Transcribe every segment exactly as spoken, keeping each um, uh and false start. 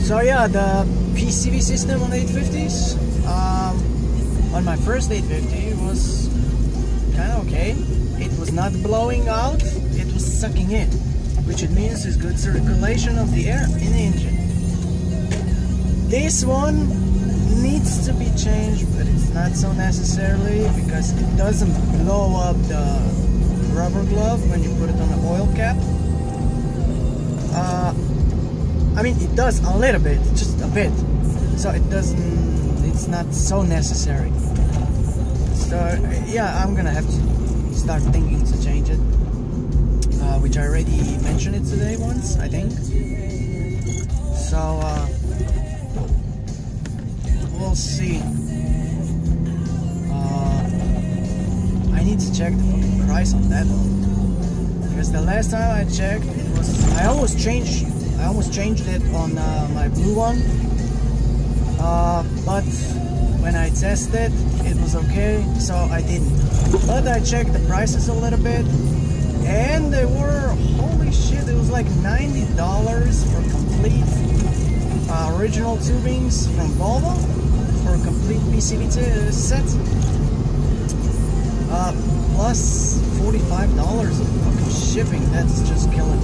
So yeah, the P C V system on eight fifties, um, on my first eight fifty was kind of okay. It was not blowing out, it was sucking in, which it means is good circulation of the air in the engine. This one needs to be changed, but it's not so necessarily because it doesn't blow up the rubber glove when you put it on the oil cap. Uh, I mean, it does a little bit, just a bit. So it doesn't, it's not so necessary. So yeah, I'm gonna have to start thinking to change it. Uh, which I already mentioned it today once, I think. So, uh, we'll see. Uh, I need to check the fucking price on that one. Because the last time I checked, it was, I almost changed I almost changed it on uh, my blue one, uh, but when I tested it was okay, so I didn't. But I checked the prices a little bit, and they were, holy shit, it was like ninety dollars for complete uh, original tubings from Volvo for a complete P C V set, uh, plus forty-five dollars of fucking shipping. That's just killing.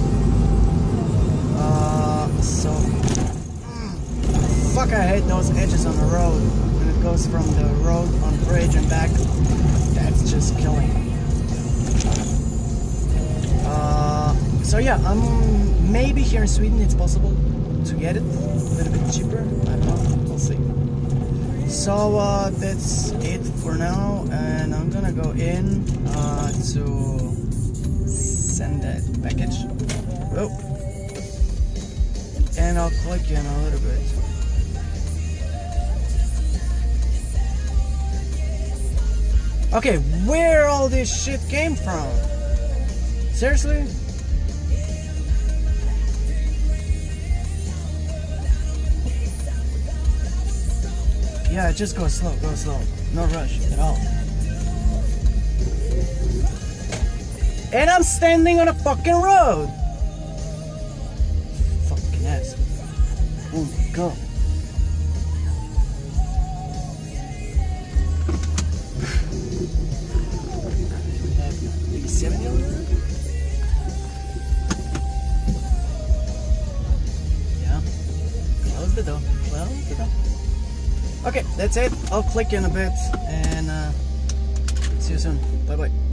Uh, so, fuck, I hate those edges on the road when it goes from the road on the bridge and back. That's just killing. Uh, so yeah, um, maybe here in Sweden it's possible to get it a little bit cheaper. I don't know, we'll see. So uh, that's it for now, and I'm gonna go in uh, to send that package. Oh. And I'll click in a little bit. Okay, where all this shit came from? Seriously? Yeah, just go slow, go slow. No rush at all. And I'm standing on a fucking road! Yes. Oh my god. Maybe seventy over there? Yeah. Close the door. Close the door. Okay, that's it. I'll click in a bit and uh, see you soon. Bye bye.